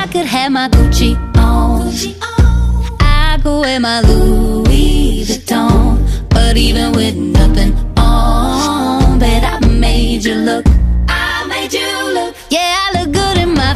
could have my Gucci on, I could wear my Louis Vuitton, but even with nothing on, bet I made you look